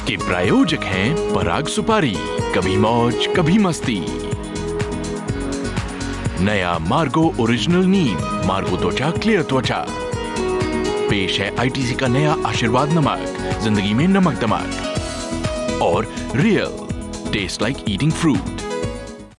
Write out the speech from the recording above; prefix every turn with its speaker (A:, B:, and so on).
A: के प्रायोजक हैं पराग सुपारी, कभी मौज कभी मस्ती। नया मार्गो ओरिजिनल नीम, मार्गो त्वचा क्लियर त्वचा। पेश है आईटीसी का नया आशीर्वाद नमक, जिंदगी में नमक दमक। और real taste like eating fruit.